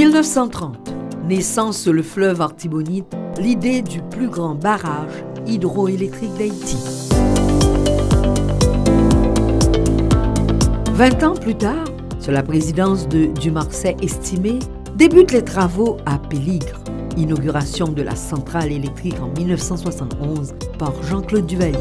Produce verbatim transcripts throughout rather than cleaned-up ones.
mille neuf cent trente, naissance sur le fleuve Artibonite, l'idée du plus grand barrage hydroélectrique d'Haïti. Vingt ans plus tard, sous la présidence de Dumarsais estimé, débutent les travaux à Péligre, inauguration de la centrale électrique en mille neuf cent soixante et onze par Jean-Claude Duvalier.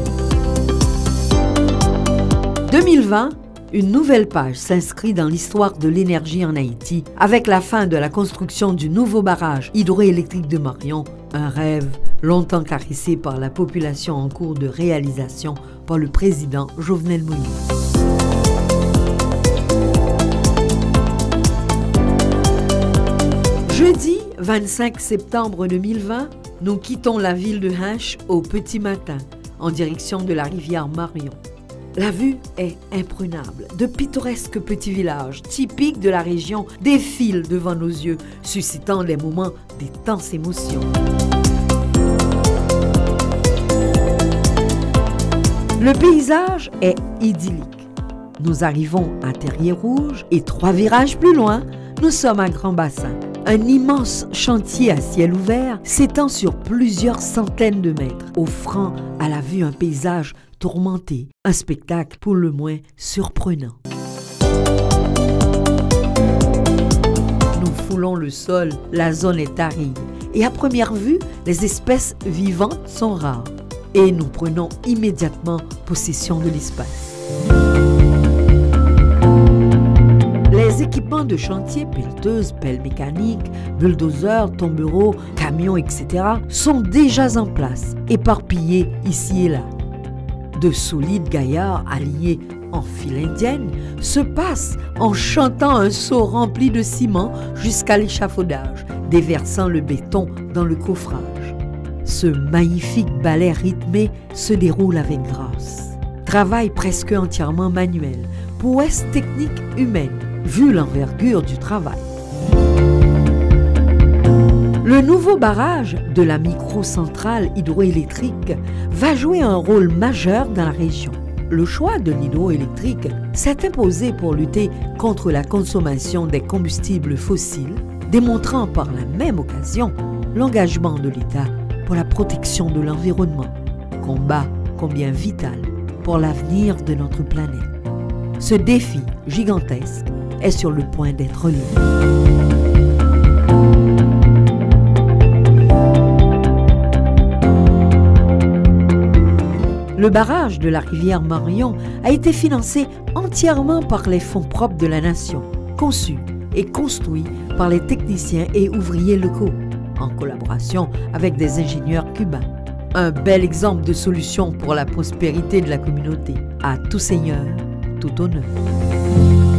deux mille vingt, une nouvelle page s'inscrit dans l'histoire de l'énergie en Haïti avec la fin de la construction du nouveau barrage hydroélectrique de Marion, un rêve longtemps caressé par la population en cours de réalisation par le président Jovenel Moïse. Jeudi vingt-cinq septembre deux mille vingt, nous quittons la ville de Hinche au petit matin en direction de la rivière Marion. La vue est imprenable. De pittoresques petits villages typiques de la région défilent devant nos yeux, suscitant des moments d'intense émotion. Le paysage est idyllique. Nous arrivons à Terrier-Rouge et trois virages plus loin, nous sommes à Grand Bassin. Un immense chantier à ciel ouvert s'étend sur plusieurs centaines de mètres, offrant à la vue un paysage tourmenté, un spectacle pour le moins surprenant. Nous foulons le sol, la zone est aride et à première vue, les espèces vivantes sont rares et nous prenons immédiatement possession de l'espace. Les équipements de chantier, pelleteuses, pelles mécaniques, bulldozers, tombereaux, camions, et cetera sont déjà en place, éparpillés ici et là. De solides gaillards alliés en file indienne se passent en chantant un seau rempli de ciment jusqu'à l'échafaudage, déversant le béton dans le coffrage. Ce magnifique ballet rythmé se déroule avec grâce. Travail presque entièrement manuel, prouesse technique humaine, vu l'envergure du travail. Le nouveau barrage de la microcentrale hydroélectrique va jouer un rôle majeur dans la région. Le choix de l'hydroélectrique s'est imposé pour lutter contre la consommation des combustibles fossiles, démontrant par la même occasion l'engagement de l'État pour la protection de l'environnement, combat combien vital pour l'avenir de notre planète. Ce défi gigantesque est sur le point d'être relevé. Le barrage de la rivière Marion a été financé entièrement par les fonds propres de la nation, conçu et construit par les techniciens et ouvriers locaux, en collaboration avec des ingénieurs cubains. Un bel exemple de solution pour la prospérité de la communauté. À tout seigneur, tout honneur.